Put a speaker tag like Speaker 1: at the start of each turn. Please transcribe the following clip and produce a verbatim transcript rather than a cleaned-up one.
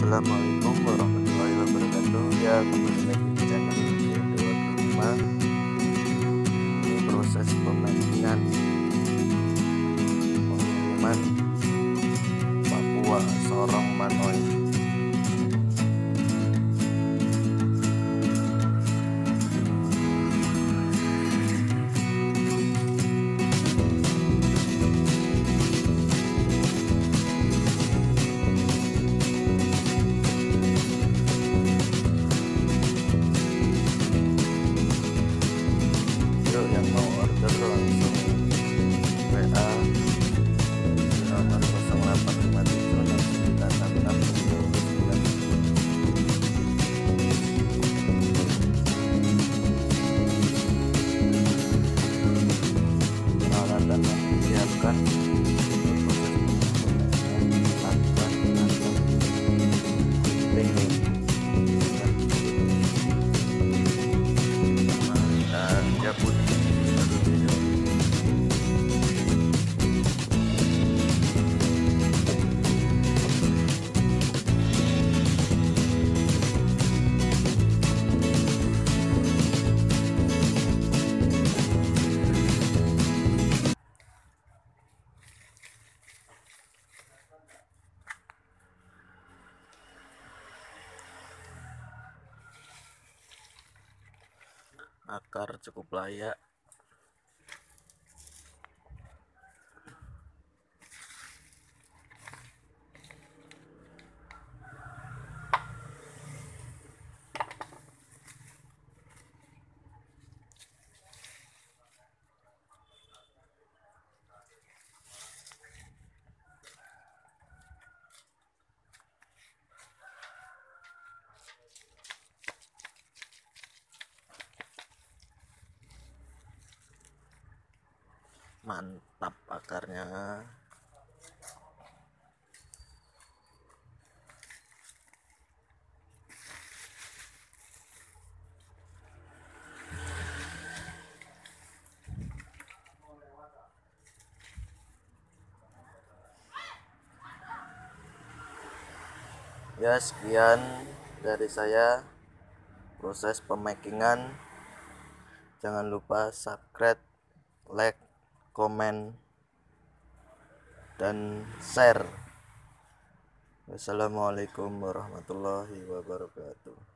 Speaker 1: Assalamualaikum warahmatullahi wabarakatuh. Ya, kembali lagi di channel dua puluh lima. Ini proses pemakinan pengiriman Papua Sorong Manoy. Yang mau order langsung W A nomor nol delapan lima tujuh enam sembilan enam enam sembilan. Peralatan yang disiapkan akar cukup layak. Mantap akarnya. Ya, sekian dari saya proses pemakingan. Jangan lupa subscribe, like, komen, dan share. Wassalamualaikum warahmatullahi wabarakatuh.